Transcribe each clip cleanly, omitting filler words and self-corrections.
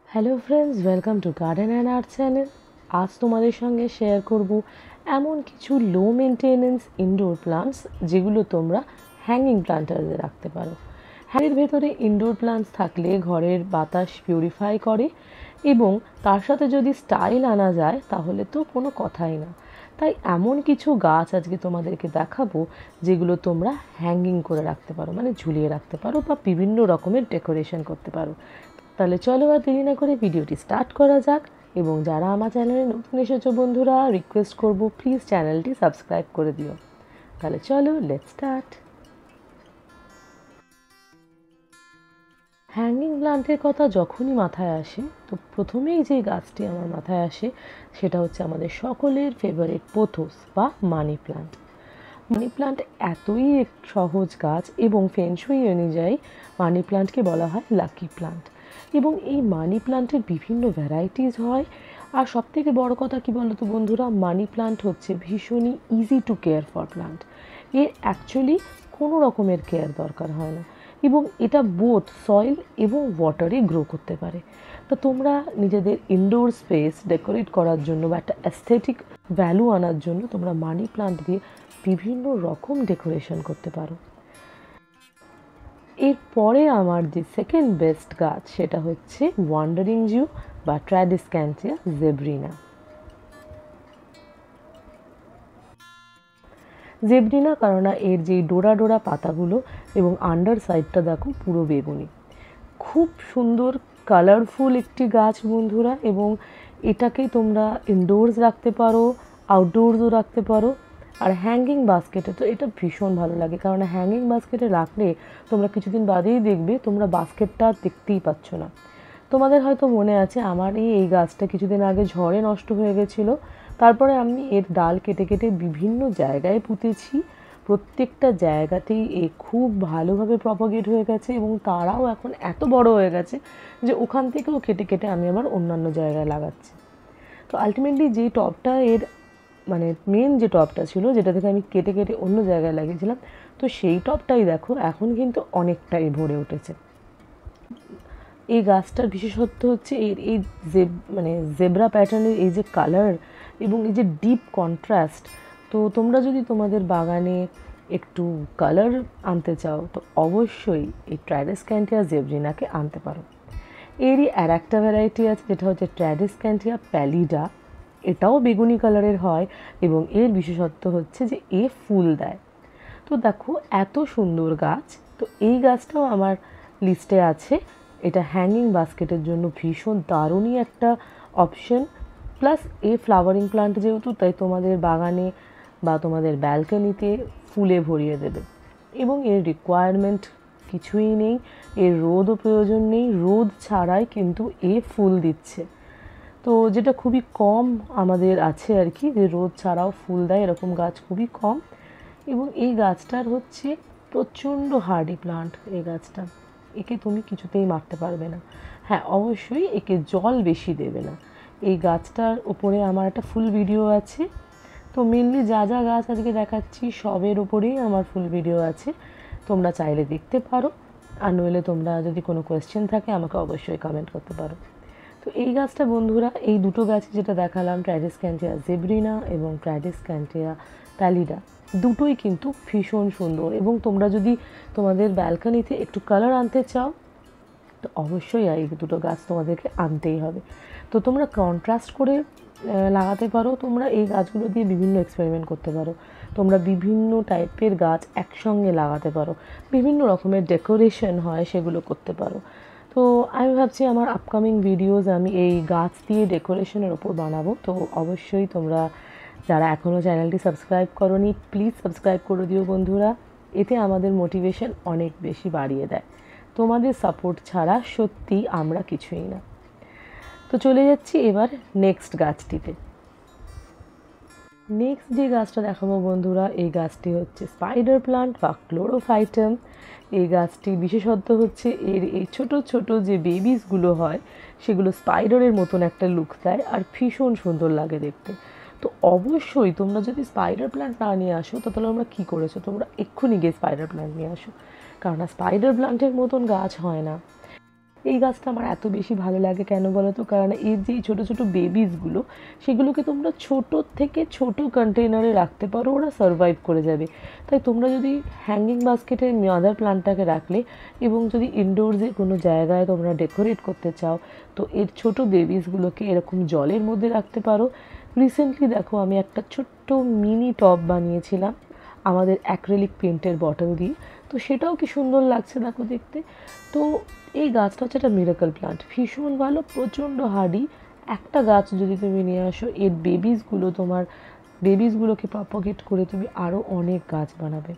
Hello friends, welcome to garden and art channel. আজ তোমাদের সঙ্গে শেয়ার করব এমন কিছু লো মেনটেনেন্স ইনডোর প্লান্টস যেগুলো তোমরা হ্যাঙ্গিং প্লান্টারে রাখতে পারো। হ্যাঙ্গের ভেতরে ইনডোর প্লান্টস থাকলে ঘরের বাতাস পিউরিফাই করে এবং তার সাথে যদি স্টাইল আনা যায় তাহলে তো কোনো কথাই না। তাই এমন কিছু গাছ আজকে তোমাদেরকে দেখাবো যেগুলো তোমরা হ্যাঙ্গিং করে রাখতে পারো, মানে ঝুলিয়ে রাখতে পারো বা বিভিন্ন রকমের ডেকোরেশন করতে পারো। তাহলে চলো আর দেরি না করে ভিডিওটি স্টার্ট করা যাক। এবং যারা আমার চ্যানেলে নতুন এসেছো বন্ধুরা, রিকোয়েস্ট করব প্লিজ চ্যানেলটি সাবস্ক্রাইব করে দিও। তাহলে চলো লেটস স্টার্ট। হ্যাঙ্গিং প্লান্টের কথা যখনই মাথায় আসে তো প্রথমেই যে গাছটি আমার মাথায় আসে সেটা হচ্ছে আমাদের সকলের ফেভারিট পোথোস বা মানি প্লান্ট। মানি প্লান্ট এতই সহজ গাছ এবং ফেংশুই অনুযায়ী মানি প্লান্টকে বলা হয় লাকি প্লান্ট। এবং এই মানি প্লান্টের বিভিন্ন ভ্যারাইটিস হয়। আর সবথেকে বড় কথা কি বলতো বন্ধুরা, মানি প্লান্ট হচ্ছে ভীষণই easy to care for plant. এর অ্যাকচুয়ালি কোনো রকমের কেয়ার দরকার হয় না এবং এটা বোথ সয়েল এবং ওয়াটারে গ্রো করতে পারে। তো তোমরা নিজেদের ইনডোর স্পেস ডেকোরেট করার জন্য বা একটা অ্যাস্থেটিক ভ্যালু আনার জন্য তোমরা মানি প্লান্ট দিয়ে বিভিন্ন রকম ডেকোরেশন করতে পারো। এরপরে আমার যে সেকেন্ড বেস্ট গাছ সেটা হচ্ছে ওয়ান্ডারিং জিউ বা ট্র্যাডিস্ক্যান্থিয়া জেব্রিনা। জেব্রিনা কারণ এর যে ডোরা ডোরা পাতাগুলো এবং আন্ডার সাইডটা দেখো পুরো বেগুনি, খুব সুন্দর কালারফুল একটি গাছ বন্ধুরা। এবং এটাকে তোমরা ইনডোরস রাখতে পারো, আউটডোরসও রাখতে পারো। আর হ্যাঙ্গিং বাস্কেটে তো এটা ভীষণ ভালো লাগে, কারণ হ্যাঙ্গিং বাস্কেটে রাখলে তোমরা কিছুদিন বাদেই দেখবে তোমরা বাস্কেটটা দেখতেই পাচ্ছ না। তোমাদের হয়তো মনে আছে আমার এই গাছটা কিছুদিন আগে ঝড়ে নষ্ট হয়ে গেছিলো। তারপরে আমি এর ডাল কেটে কেটে বিভিন্ন জায়গায় পুঁতেছি। প্রত্যেকটা জায়গাতেই এ খুব ভালোভাবে প্রপাগেট হয়ে গেছে এবং তারাও এখন এত বড় হয়ে গেছে যে ওখান থেকেও কেটে কেটে আমি আবার অন্যান্য জায়গায় লাগাচ্ছি। তো আলটিমেটলি যে টবটা এর মানে মেন যে টবটা ছিল যেটা থেকে আমি কেটে কেটে অন্য জায়গায় লাগিয়েছিলাম, তো সেই টবটাই দেখো এখন কিন্তু অনেকটাই ভরে উঠেছে। এই গাছটার বিশেষত্ব হচ্ছে এর এই মানে জেব্রা প্যাটার্নের এই যে কালার এবং এই যে ডিপ কন্ট্রাস্ট। তো তোমরা যদি তোমাদের বাগানে একটু কালার আনতে চাও তো অবশ্যই এই ট্র্যাডিস্ক্যান্থিয়া জেব্রিনাকে আনতে পারো। এরই আর একটা ভ্যারাইটি আছে যেটা হচ্ছে ট্র্যাডিস্ক্যান্থিয়া প্যালিডা। এটাও বেগুনি কালারের হয় এবং এর বিশেষত্ব হচ্ছে যে এ ফুল দেয়। তো দেখো এত সুন্দর গাছ, তো এই গাছটাও আমার লিস্টে আছে। এটা হ্যাঙ্গিং বাস্কেটের জন্য ভীষণ দারুণই একটা option. Plus a flowering plant যেহেতু, তাই তোমাদের বাগানে বা তোমাদের ব্যালকনিতে ফুলে ভরিয়ে দেবে এবং এর রিকোয়ারমেন্ট কিছুই নেই, এর রোদও প্রয়োজন নেই, রোদ ছাড়াই কিন্তু এ ফুল দিচ্ছে। তো যেটা খুবই কম আমাদের আছে আর কি, যে রোদ ছাড়াও ফুল দেয় এরকম গাছ খুবই কম। এবং এই গাছটার হচ্ছে প্রচণ্ড হার্ডি প্লান্ট। এই গাছটা একে তুমি কিছুতেই মারতে পারবে না। হ্যাঁ, অবশ্যই একে জল বেশি দেবে না। এই গাছটার ওপরে আমার একটা ফুল ভিডিও আছে। তো মেনলি যা যা গাছ আজকে দেখাচ্ছি সবের ওপরেই আমার ফুল ভিডিও আছে, তোমরা চাইলে দেখতে পারো। আর নইলে তোমরা যদি কোনো কোয়েশ্চেন থাকে আমাকে অবশ্যই কমেন্ট করতে পারো। তো এই গাছটা বন্ধুরা, এই দুটো গাছ যেটা দেখালাম ট্র্যাডিস্ক্যান্থিয়া জেব্রিনা এবং ট্র্যাডিস্ক্যান্থিয়া প্যালিডা, দুটোই কিন্তু ভীষণ সুন্দর। এবং তোমরা যদি তোমাদের ব্যালকনিতে একটু কালার আনতে চাও তো অবশ্যই এই দুটো গাছ তোমাদেরকে আনতেই হবে। তো তোমরা কন্ট্রাস্ট করে লাগাতে পারো। তোমরা এই গাছগুলো দিয়ে বিভিন্ন এক্সপেরিমেন্ট করতে পারো। তোমরা বিভিন্ন টাইপের গাছ একসঙ্গে লাগাতে পারো, বিভিন্ন রকমের ডেকোরেশন হয় সেগুলো করতে পারো। তো আমি ভাবছি আমার আপকামিং ভিডিওস আমি এই গাছ দিয়ে ডেকোরেশনের ওপর বানাবো। তো অবশ্যই তোমরা যারা এখনও চ্যানেলটি সাবস্ক্রাইব করোনি প্লিজ সাবস্ক্রাইব করে দিও বন্ধুরা। এতে আমাদের মোটিভেশন অনেক বেশি বাড়িয়ে দেয়। তোমাদের সাপোর্ট ছাড়া সত্যি আমরা কিছুই না। তো চলে যাচ্ছি এবার নেক্সট গাছটিতে। নেক্সট যে গাছটা দেখাবো বন্ধুরা, এই গাছটি হচ্ছে স্পাইডার প্লান্ট বা ক্লোরোফাইটাম। এই গাছটি বিশেষত্ব হচ্ছে এর এই ছোট ছোট যে বেবিসগুলো হয় সেগুলো স্পাইডারের মতন একটা লুক দেয় আর ভীষণ সুন্দর লাগে দেখতে। তো অবশ্যই তোমরা যদি স্পাইডার প্ল্যান্ট না নিয়ে আসো তো তাহলে আমরা কী করেছো, তোমরা এক্ষুনি গিয়ে স্পাইডার প্ল্যান্ট নিয়ে আসো, কারণ স্পাইডার প্ল্যান্টের মতন গাছ হয় না। এই গাছটা আমার এত বেশি ভালো লাগে কেন বলো তো, কারণ এর যে ছোটো ছোটো বেবিসগুলো সেগুলোকে তোমরা ছোটো থেকে ছোটো কন্টেনারে রাখতে পারো, ওরা সারভাইভ করে যাবে। তাই তোমরা যদি হ্যাঙ্গিং বাস্কেটে মাদার প্লান্টটাকে রাখলে এবং যদি ইনডোরসে কোনো জায়গায় তোমরা ডেকোরেট করতে চাও তো এর ছোটো বেবিসগুলোকে এরকম জলের মধ্যে রাখতে পারো। রিসেন্টলি দেখো আমি একটা ছোট্ট মিনি টব বানিয়েছিলাম আমাদের অ্যাক্রিলিক পেন্টের বটল দিয়ে, তো সেটাও কি সুন্দর লাগছে দেখো দেখতে। তো এই গাছটা হচ্ছে একটা মিরাকল প্লান্ট, ভীষণ ভালো, প্রচণ্ড হার্ডি। একটা গাছ যদি তুমি নিয়ে আসো এর তোমার বেবিসগুলোকে প্রপাগেট করে তুমি আরও অনেক গাছ বানাবে।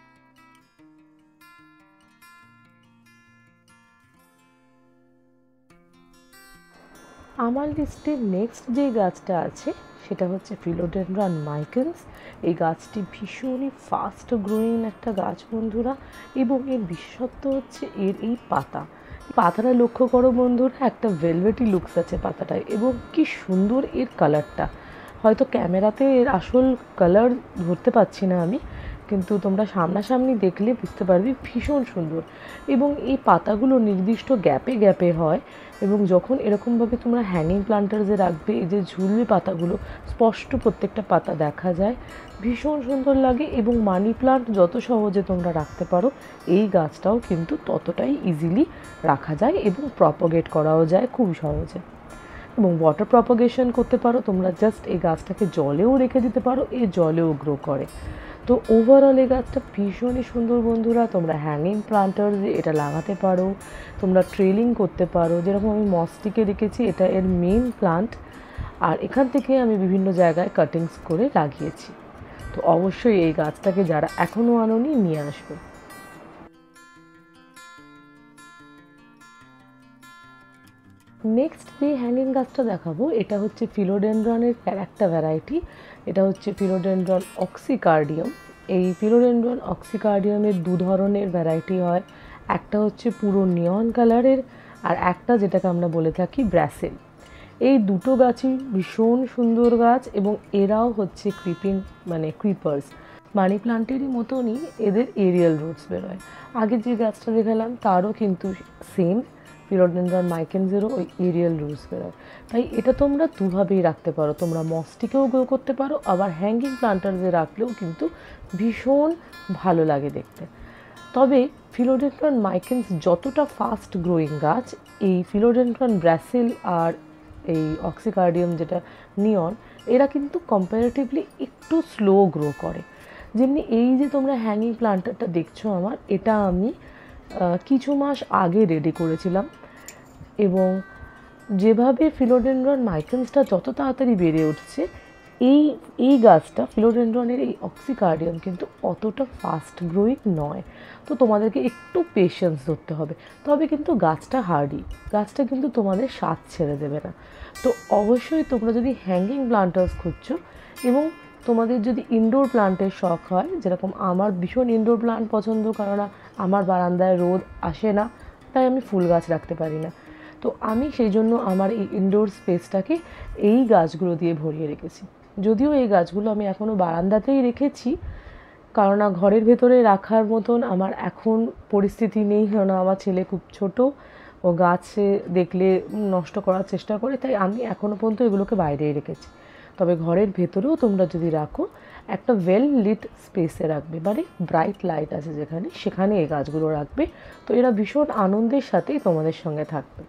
আমার লিস্টে নেক্সট যে গাছটা আছে সেটা হচ্ছে ফিলোডেনড্রন মাইকেন্স। এই গাছটি ভীষণই ফাস্ট গ্রোয়িং একটা গাছ বন্ধুরা, এবং এর বিশেষত্ব হচ্ছে এর এই পাতাটা লক্ষ্য করো বন্ধুরা, একটা ভেলভেটি লুকস আছে পাতাটায়, এবং কি সুন্দর এর কালারটা। হয়তো ক্যামেরাতে এর আসল কালার ধরতে পারছি না আমি, কিন্তু তোমরা সামনাসামনি দেখলে বুঝতে পারবে ভীষণ সুন্দর। এবং এই পাতাগুলো নির্দিষ্ট গ্যাপে গ্যাপে হয়, এবং যখন এরকমভাবে তোমরা হ্যাঙ্গিং প্লান্টার্সে রাখবে এই যে ঝুলবে পাতাগুলো স্পষ্ট প্রত্যেকটা পাতা দেখা যায়, ভীষণ সুন্দর লাগে। এবং মানি প্লান্ট যত সহজে তোমরা রাখতে পারো এই গাছটাও কিন্তু ততটাই ইজিলি রাখা যায় এবং প্রপাগেট করাও যায় খুব সহজে। এবং ওয়াটার প্রপাগেশন করতে পারো তোমরা, জাস্ট এই গাছটাকে জলেও রেখে দিতে পারো, এই জলেও গ্রো করে। তো ওভারঅল এই গাছটা ভীষণই সুন্দর বন্ধুরা, তোমরা হ্যাঙ্গিং প্লান্টার্সে এটা লাগাতে পারো, তোমরা ট্রেলিং করতে পারো। যেরকম আমি মসটিকে রেখেছি, এটা এর মেন প্লান্ট, আর এখান থেকে আমি বিভিন্ন জায়গায় কাটিংস করে লাগিয়েছি। তো অবশ্যই এই গাছটাকে যারা এখনও আনোনি নিয়ে আসবে। নেক্সট যে হ্যাঙ্গিং গাছটা দেখাবো এটা হচ্ছে ফিলোডেনড্রনের একটা ভ্যারাইটি, এটা হচ্ছে ফিলোডেনড্রন অক্সিকার্ডিয়াম। এই ফিলোডেনড্রন অক্সিকার্ডিয়ামের দু ধরনের ভ্যারাইটি হয়, একটা হচ্ছে পুরো নিয়ন কালারের, আর একটা যেটাকে আমরা বলে থাকি ব্রাসেল। এই দুটো গাছই ভীষণ সুন্দর গাছ, এবং এরাও হচ্ছে ক্রিপার্স। মানি প্লান্টেরই মতনই এদের এরিয়াল রুটস বেরোয়। আগে যে গাছটা দেখালাম তারও কিন্তু সেম ফিলোডেনড্রন মাইকেন্সেরও ওই এরিয়াল রুটস বেরোয়। তাই এটা তোমরা দুভাবেই রাখতে পারো, তোমরা মসটিকেও গ্রো করতে পারো, আবার হ্যাঙ্গিং প্লান্টার্সে রাখলেও কিন্তু ভীষণ ভালো লাগে দেখতে। তবে ফিলোডেনড্রন মাইকেন্স যতটা ফাস্ট গ্রোয়িং গাছ, এই ফিলোডেনড্রন ব্রাসিল আর এই অক্সিকার্ডিয়াম যেটা নিয়ন, এরা কিন্তু কম্পারেটিভলি একটু স্লো গ্রো করে। যেমনি এই যে তোমরা হ্যাঙ্গিং প্লান্টারটা দেখছো আমার, এটা আমি কিছু মাস আগে রেডি করেছিলাম, এবং যেভাবে ফিলোডেনড্রন মাইকেন্সটা যত তাড়াতাড়ি বেড়ে উঠছে, এই গাছটা ফিলোডেনড্রনের এই অক্সিকার্ডিয়াম কিন্তু অতটা ফাস্ট গ্রোয়িং নয়। তো তোমাদেরকে একটু পেশেন্স ধরতে হবে, তবে কিন্তু গাছটা হার্ডি, গাছটা কিন্তু তোমাদের স্বাদ ছেড়ে দেবে না। তো অবশ্যই তোমরা যদি হ্যাঙ্গিং প্লান্টার্স খুঁজছো এবং তোমাদের যদি ইনডোর প্লান্টের শখ হয়, যেরকম আমার ভীষণ ইনডোর প্লান্ট পছন্দ, কারণ আমার বারান্দায় রোদ আসে না, তাই আমি ফুল গাছ রাখতে পারি না। তো আমি সেই জন্য আমার এই ইনডোর স্পেসটাকে এই গাছগুলো দিয়ে ভরিয়ে রেখেছি। যদিও এই গাছগুলো আমি এখনও বারান্দাতেই রেখেছি, কারণ ঘরের ভেতরে রাখার মতন আমার এখন পরিস্থিতি নেই, কারণ আমার ছেলে খুব ছোট, ও গাছে দেখলে নষ্ট করার চেষ্টা করে, তাই আমি এখনও পর্যন্ত এগুলোকে বাইরেই রেখেছি। তবে ঘরের ভেতরেও তোমরা যদি রাখো একটা ওয়েল লিট স্পেসে রাখবে, মানে ব্রাইট লাইট আছে যেখানে, সেখানে এই গাছগুলো রাখবে। তো এরা ভীষণ আনন্দের সাথেই তোমাদের সঙ্গে থাকবে।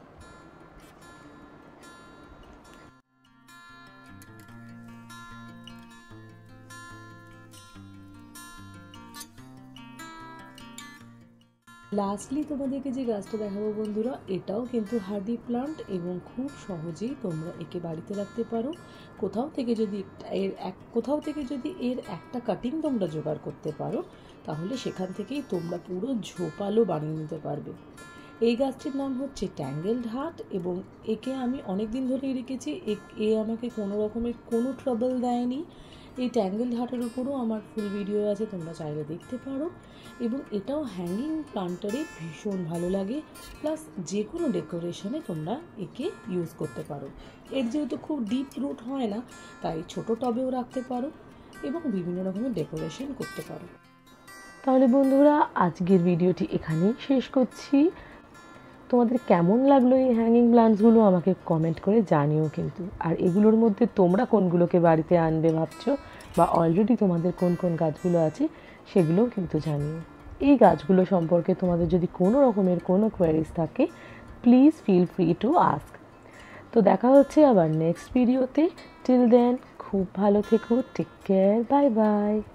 লাস্টলি তোমাদেরকে যে গাছটা দেখাবো বন্ধুরা, এটাও কিন্তু হার্ডি প্লান্ট, এবং খুব সহজেই তোমরা একে বাড়িতে রাখতে পারো। কোথাও থেকে যদি এর একটা কাটিং তোমরা জোগাড় করতে পারো, তাহলে সেখান থেকেই তোমরা পুরো ঝোপালো বানিয়ে নিতে পারবে। এই গাছটির নাম হচ্ছে ট্যাঙ্গেলড হার্ট, এবং একে আমি অনেক দিন ধরেই রেখেছি, এ আমাকে কোনো রকমের কোনো ট্রাবল দেয়নি। এই ট্যাঙ্গেলড হার্টের উপরও আমার ফুল ভিডিও আছে, তোমরা চাইলে দেখতে পারো। এবং এটাও হ্যাঙ্গিং প্লান্টারে ভীষণ ভালো লাগে, প্লাস যে কোনো ডেকোরেশনে তোমরা একে ইউজ করতে পারো। এর যেহেতু খুব ডিপ রুট হয় না, তাই ছোট টবেও রাখতে পারো এবং বিভিন্ন রকমের ডেকোরেশন করতে পারো। তাহলে বন্ধুরা আজকের ভিডিওটি এখানেই শেষ করছি। তোমাদের কেমন লাগলো এই হ্যাঙ্গিং প্ল্যান্টসগুলো আমাকে কমেন্ট করে জানিও কিন্তু। আর এগুলোর মধ্যে তোমরা কোনগুলোকে বাড়িতে আনবে ভাবছো, বা অলরেডি তোমাদের কোন কোন গাছগুলো আছে সেগুলোও কিন্তু জানিও। এই গাছগুলো সম্পর্কে তোমাদের যদি কোনো রকমের কোনো কোয়ারিজ থাকে, please feel free to ask. তো দেখা হচ্ছে আবার নেক্সট ভিডিওতে। টিল দেন খুব ভালো থেকো, টেক কেয়ার, বাই বাই।